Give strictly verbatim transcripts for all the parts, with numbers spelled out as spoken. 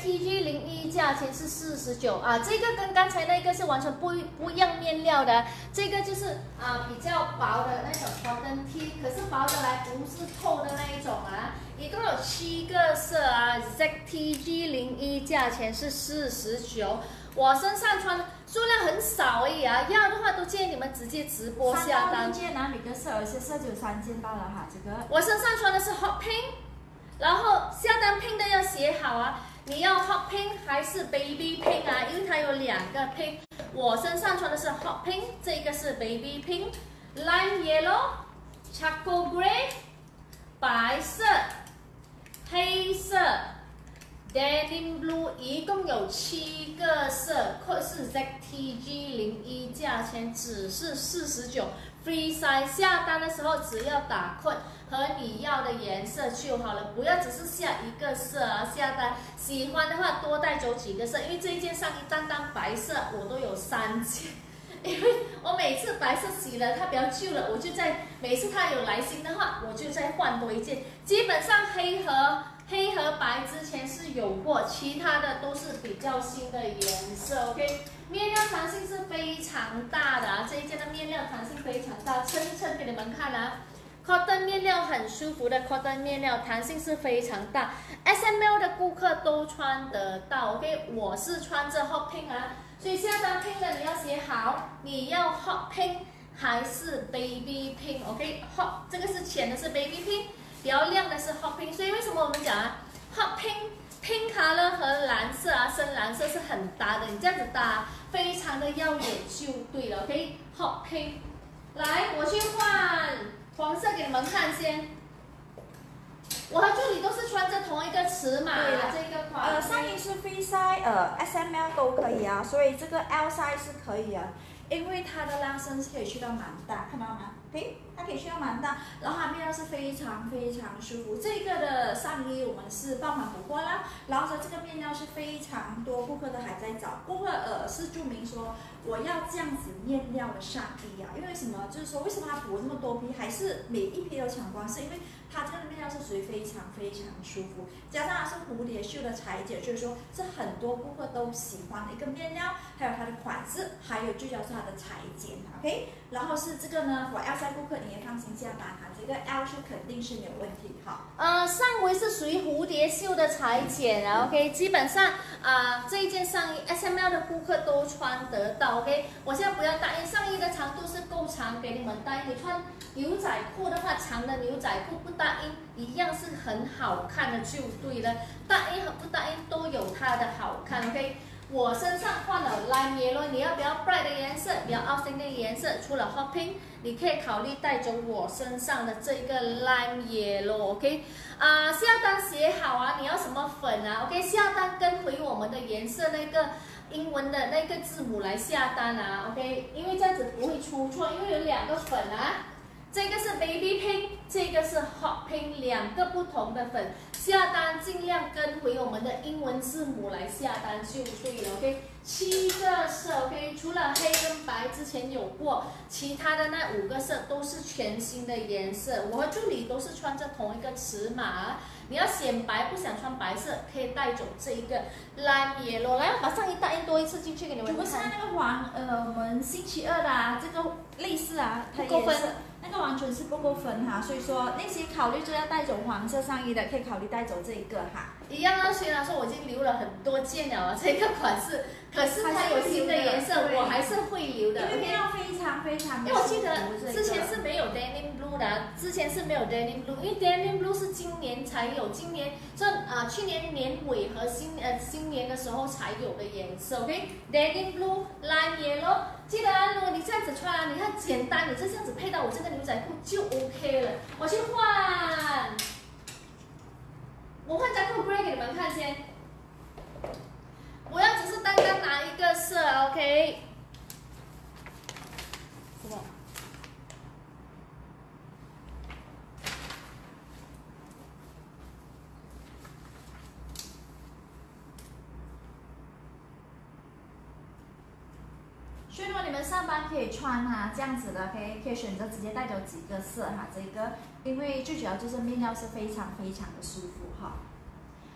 T G 零一价钱是四十九啊，这个跟刚才那个是完全不不一样面料的，这个就是啊比较薄的那种 cotton T， 可是薄的来不是透的那一种啊，一共有七个色啊 ，Z T G 零一价钱是四十九，我身上穿的数量很少而已啊，要的话都建议你们直接直播下单。 三到六件啊，每个色有些色就有三件罢了哈，这个。 我身上穿的是 hot pink， 然后下单 pink 的要写好啊。你要 hot pink 还是 baby pink 啊？因为它有两个 pink。我身上穿的是 hot pink， 这个是 baby pink。lime yellow、charcoal grey、白色、黑色、denim blue， 一共有七个色，或是 Z T G 零一，价钱只是四十九。free size 下单的时候只要打 code 和你要的颜色就好了，不要只是下一个色啊下单。喜欢的话多带走几个色，因为这一件上衣单单白色我都有三件，因为我每次白色洗了它比较旧了，我就在每次它有来新的话，我就再换多一件。基本上黑和黑和白之前是有过，其他的都是比较新的颜色。OK， 面料弹性是非常大的啊，这一件的面料弹性非常大，称一称给你们看啊。cotton 面料很舒服的 cotton 面料，弹性是非常大 ，S M L 的顾客都穿得到。OK， 我是穿着 hot pink 啊，所以下单 pink 的你要写好，你要 hot pink 还是 baby pink？OK，hot、okay? 这个是浅的是 baby pink， 比较亮的是 hot pink。所以为什么我们讲啊 hot pink、pink color 和蓝色啊深蓝色是很搭的，你这样子搭非常的耀眼就对了。OK，hot pink， 来我去换。黄色给你们看先，我和助理都是穿着同一个尺码，这个款。 呃，上衣是 free size， 呃 ，S M L 都可以啊，所以这个 L size 是可以啊，因为它的拉伸是可以去到蛮大，看到吗？对，它可以去到蛮大，然后它面料是非常非常舒服。这个的上衣我们是爆款补货啦，然后说这个面料是非常多顾客都还在找，顾客呃是注明说我要这样子面料的上衣啊，因为什么？就是说为什么它补这么多批，还是每一批都抢光？是因为它这个面料是属于非常非常舒服，加上它是蝴蝶袖的裁剪，就是说是很多顾客都喜欢的一个面料，还有它的款式，还有最主要是它的裁剪 ，OK。然后是这个呢，我 L 顾客你也放心下单哈，这个 L 是肯定是没有问题哈。 呃，上围是属于蝴蝶袖的裁剪啊 ，OK， 基本上啊、呃、这一件上衣 S M L 的顾客都穿得到 ，OK。我现在不要答应上衣的长度是够长给你们答应，你穿牛仔裤的话，长的牛仔裤不答应一样是很好看的就对了，答应和不答应都有它的好看 ，OK。我身上换了 lime yellow， 你要比较 bright 的颜色，比较 outstanding 的颜色，除了 hot pink， 你可以考虑带走我身上的这个 lime yellow，OK， 啊、呃，下单写好啊，你要什么粉啊 ，OK， 下单跟回我们的颜色那个英文的那个字母来下单啊 ，OK， 因为这样子不会出错，因为有两个粉啊。这个是 baby pink， 这个是 hot pink， 两个不同的粉，下单尽量跟回我们的英文字母来下单就对了 ，OK。七个色 ，OK， 除了黑跟白之前有过，其他的那五个色都是全新的颜色。我和助理都是穿着同一个尺码，你要显白不想穿白色，可以带走这一个 lime yellow。来，把上衣打印多一次进去给你们看。 如果是那个黄，呃，我们星期二的啊，这个类似啊，它不够分。 那个完全是不够分哈，所以说那些考虑就要带走黄色上衣的，可以考虑带走这一个哈。 一样啊，虽然说我已经留了很多件了啊，这个款式，可是它有新的颜色，我还是会留的。 因为面料非常非常的。 因为我记得之前是没有 denim blue 的、啊，之前是没有 denim blue， 因为 denim blue 是今年才有，今年这啊、呃、去年年尾和新呃新年的时候才有的颜色 ，OK？denim blue、lime yellow。记得啊，如果你这样子穿啊，你看简单，你就这样子配到我这个牛仔裤就 OK 了。我去换，我换加裤 grey 给你们看先，不要只是单单拿一个色 ，OK？ 什么？ 所以如果你们上班可以穿哈、啊、这样子的，可以可以选择直接带走几个色哈、啊，这个因为最主要就是面料是非常非常的舒服哈。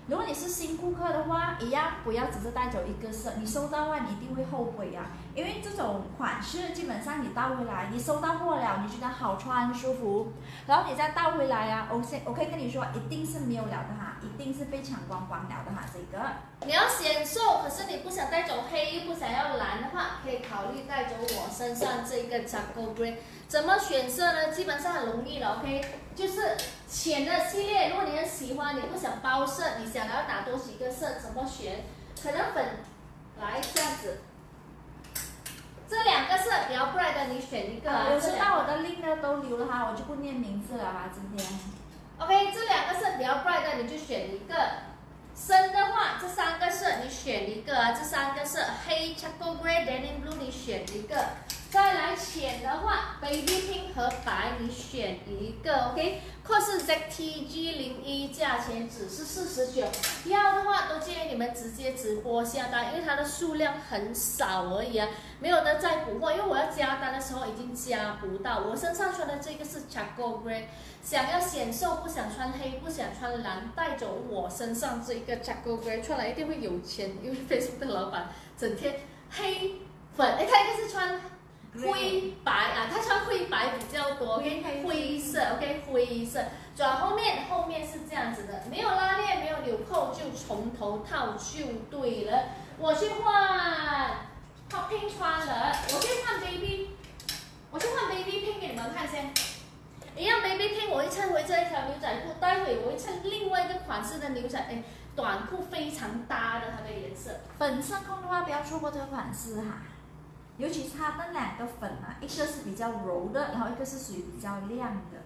如果你是新顾客的话，一样不要只是带走一个色，你收到的话你一定会后悔啊，因为这种款式基本上你带回来，你收到货了，你觉得好穿舒服，然后你再带回来啊，我先我可以跟你说，一定是没有了的哈，一定是被抢光光了的哈，这个。 你要显瘦，可是你不想带走黑，又不想要蓝的话，可以考虑带走我身上这个 Charcoal Grey。怎么选色呢？基本上很容易了 ，OK， 就是浅的系列，如果你很喜欢，你不想包色，你想要打多几个色，怎么选？可能粉，来这样子，这两个色比较 bright 的，你选一个。 啊，有知道我的 link 呢都留了哈，我就不念名字了哈，今天。 OK， 这两个色比较 bright 的，你就选一个。深的话，这三个色你选一个啊，这三个色黑 Charcoal Grey Denim Blue 你选一个。再来浅的话 ，Baby Pink 和白你选一个 ，OK。扣是 Z T G 零一，价钱只是四十九。要的话都建议你们直接直播下单，因为它的数量很少而已啊，没有的再补货。因为我要加单的时候已经加不到。我身上穿的这个是 Charcoal Grey， 想要显瘦，不想穿黑，不想穿蓝，带走我身上这个 Charcoal Grey， 穿来一定会有钱，因为 Facebook 的老板整天黑粉，哎，他应该是穿。灰白啊，他穿灰白比较多 ，OK， 灰色 ，OK， 灰色。转后面，后面是这样子的，没有拉链，没有纽扣，就从头套就对了。我去换 Hot Pink 穿了，我去换 Baby， 我去换 Baby Pink 给你们看先。一样 Baby Pink， 我会衬回这一条牛仔裤，待会我会衬另外一个款式的牛仔，哎，短裤非常搭的它的颜色。 粉色控的话，不要错过这个款式哈。尤其是它的两个粉啊，一个是比较柔的，然后一个是属于比较亮的。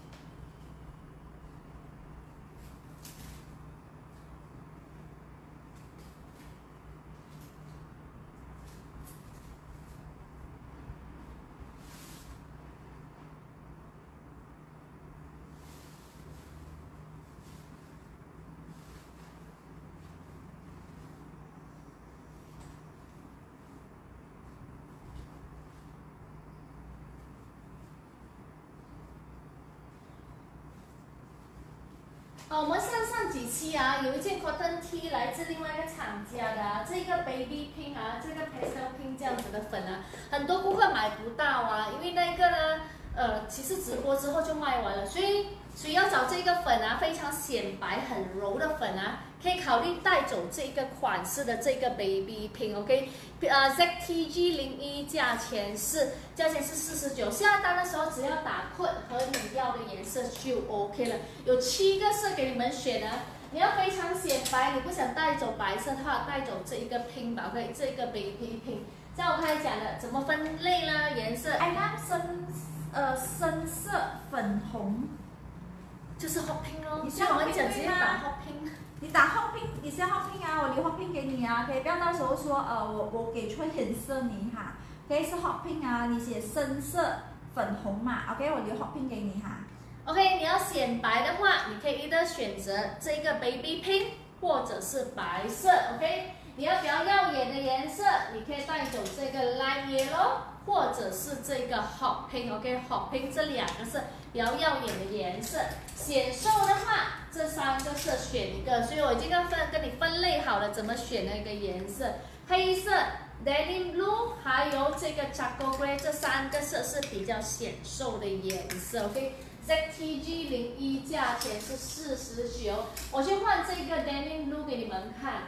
哦，我们上上几期啊，有一件 cotton T 来自另外一个厂家的啊，这个 baby pink 啊，这个 pastel pink 这样子的粉啊，很多顾客买不到啊，因为那个呢，呃，其实直播之后就卖完了，所以所以要找这个粉啊，非常显白、很柔的粉啊，可以考虑带走这个款式的这个 baby pink，OK， 呃 Z T G 零一，价钱是价钱是四十九，下单的时候只要打 code 和你要的颜色就 OK 了，有七个色给你们选啊。你要非常显白，你不想带走白色的话，带走这一个 pink 吧 ，OK， 这个 baby pink。像我刚才讲的，怎么分类呢？颜色， 哎，它深呃深色粉红， 就是 hot pink 咯。 你是像我们 hot pink 讲直接对吗打 hot pink。 你打 hot pink， 你是 hot pink 啊，我留 hot pink 给你啊，可以不要到时候说呃我我给错颜色你哈，可以是 hot pink 啊，你写深色粉红嘛 ，OK， 我留 hot pink 给你哈。 OK， 你要显白的话，你可以一个选择这个 baby pink， 或者是白色 ，OK。你要比较耀眼的颜色，你可以带走这个 light yellow， 或者是这个 hot pink，OK，hot pink 这两个是比较耀眼的颜色。显瘦的话，这三个色选一个，所以我已经跟分跟你分类好了怎么选那个颜色。黑色 denim blue， 还有这个 charcoal grey， 这三个色是比较显瘦的颜色 ，OK。Z T G 零一，价钱是四十九，我去换这个 denim blue 给你们看。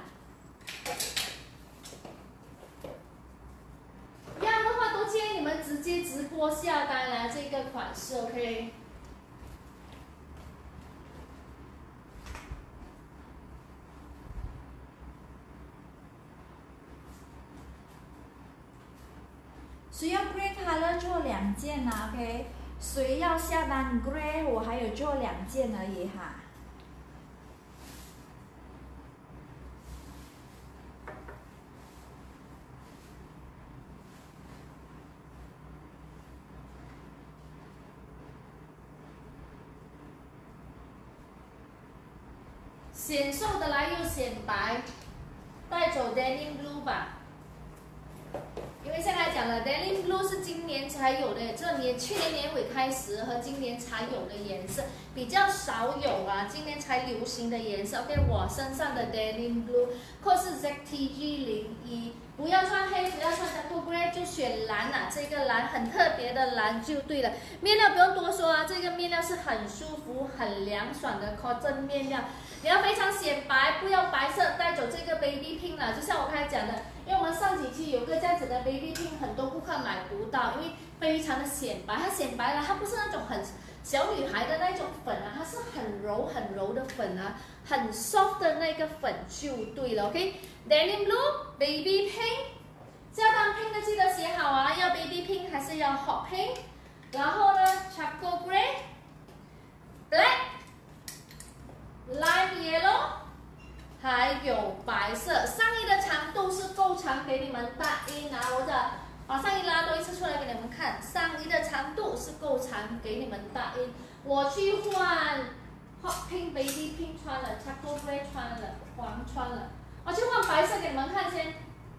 要的话都建议你们直接直播下单来这个款式 ，OK。 谁要 grey color 做两件呢 ？OK， 谁要下单 grey， 我还有做两件而已哈。 显瘦的来又显白，带走 denim blue 吧。 因为现在讲了 ，Denim Blue 是今年才有的，这年去年年尾开始和今年才有的颜色，比较少有啊，今年才流行的颜色。OK， 我身上的 Denim Blue， 或是 Z T G 零一，不要穿黑，不要穿 Dark Grey， 就选蓝啊，这个蓝很特别的蓝就对了。面料不用多说啊，这个面料是很舒服、很凉爽的 cotton 面料。你要非常显白，不要白色，带走这个 baby pink 了，就像我刚才讲的。因为我们上几期有个这样子的 baby pink， 很多顾客买不到，因为非常的显白，它显白了，它不是那种很小女孩的那种粉啊，它是很柔很柔的粉啊，很 soft 的那个粉就对了 ，OK？Denim Blue、baby pink， 下单 pink 的记得写好啊，要 baby pink 还是要 hot pink？ 然后呢 ，charcoal grey、black、lime yellow。还有白色，上衣的长度是够长，给你们大衣拿我的，把上衣拉多一次出来给你们看，上衣的长度是够长，给你们大衣。我去换 hot pink baby pink 穿了 ，charcoal grey 穿了，黄穿了，我去换白色给你们看先。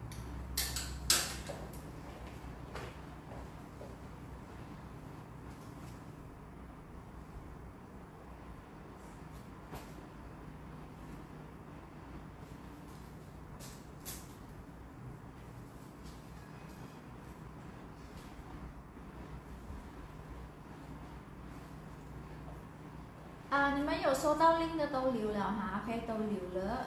啊，你们有收到 link 的都留了哈 ，OK 都留了。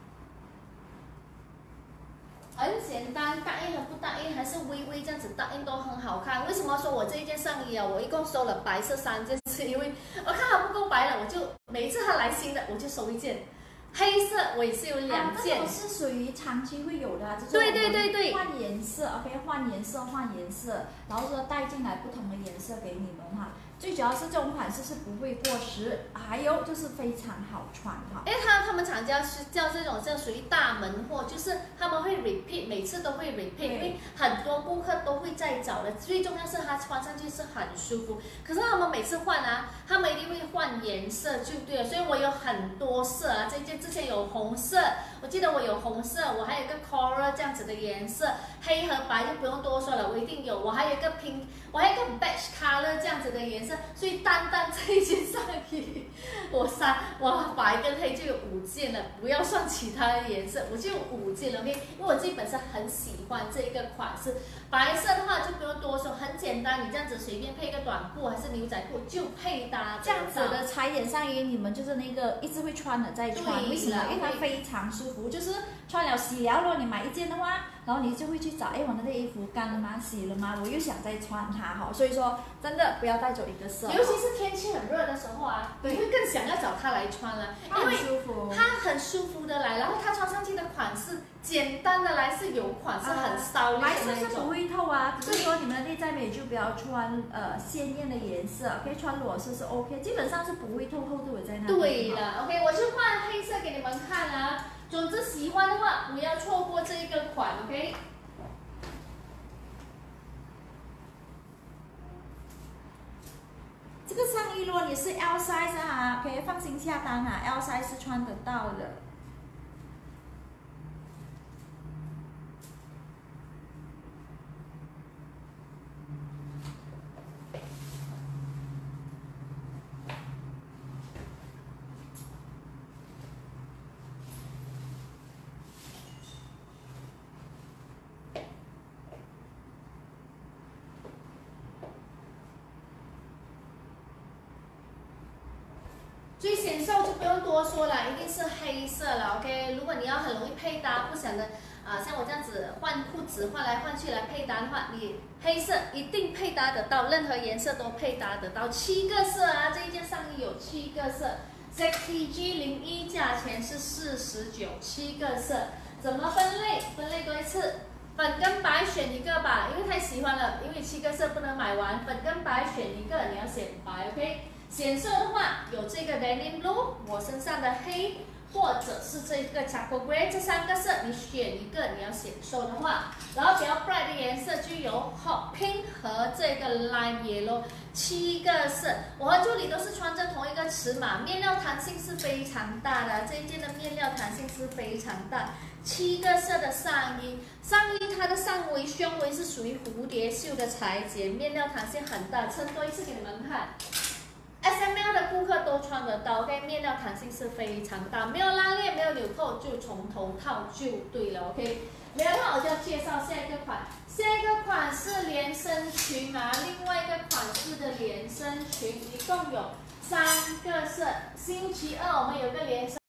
很简单，大印和不大印还是微微这样子大印都很好看。为什么说我这一件上衣啊，我一共收了白色三件，是因为我看它不够白了，我就每一次它来新的我就收一件。黑色我也是有两件， 啊、这种是属于长期会有的、啊，就是对对对对， 换颜色 ，OK， 换颜色换颜色，然后说带进来不同的颜色给你们哈。最主要是这种款式是不会过时，还有就是非常好穿哈。 因为他他们厂家是叫这种叫属于大门货，就是他们会 repeat， 每次都会 repeat， 因为很多顾客都会再找的。最重要是它穿上去是很舒服，可是他们每次换啊，他们一定会换颜色就对了。所以我有很多色啊，这件之前有红色，我记得我有红色，我还有一个 coral 这样子的颜色，黑和白就不用多说了，我一定有。我还有一个 pink， 我还有一个 beige color 这样子的颜色。所以单单这一件上衣，我三我白跟黑就有五件了，不要算其他的颜色，我就有五件了 ，OK？ 因为我自己本身很喜欢这个款式，白色的话就不用多说，很简单，你这样子随便配个短裤还是牛仔裤就配搭。 这样子的裁剪上衣，你们就是那个一直会穿的再穿，为什么？因为它非常舒服，就是穿了洗了，如果你买一件的话，然后你就会去找，哎，我那个衣服干了吗？洗了吗？我又想再穿它哈，所以说真的不要带走一个色。 尤其是天气很热的时候啊，你会更想要找它来穿了，因为它很舒服的来，然后它穿上去的款式简单的来是有款式很骚亮的那种。 白色是不会透啊，只是说你们的内在美就不要穿呃鲜艳的颜色，可以穿裸色是 OK， 基本上是不会透，厚度也在那边。 对了 ，OK， 我去换黑色给你们看啊。总之喜欢的话不要错过这一个款 ，OK。 这个上衣如果你是 L size 啊，可以放心下单啊 ，L size 是穿得到的。 最显瘦就不用多说了，一定是黑色了 ，OK。如果你要很容易配搭，不想的啊、呃，像我这样子换裤子换来换去来配搭的话，你黑色一定配搭得到，任何颜色都配搭得到。七个色啊，这一件上衣有七个色 ，Z T G 零一价钱是四十九，七个色，怎么分类？分类多一次。粉跟白选一个吧，因为太喜欢了，因为七个色不能买完，粉跟白选一个，你要选白 ，OK。显色的话有这个 Denim Blue， 我身上的黑或者是这个 charcoal grey， 这三个色你选一个你要显瘦的话，然后比较 bright 的颜色就有 hot pink 和这个 lime yellow， 七个色。我和助理都是穿着同一个尺码，面料弹性是非常大的，这一件的面料弹性是非常大。七个色的上衣，上衣它的上围胸围是属于蝴蝶袖的裁剪，面料弹性很大，撑多一次给你们看。S M L 的顾客都穿得到 ，OK， 面料弹性是非常大，没有拉链，没有纽扣，就从头套就对了 ，OK。没有的话，我就要介绍下一个款，下一个款是连身裙啊，另外一个款式的连身裙，一共有三个色。星期二我们有个连身。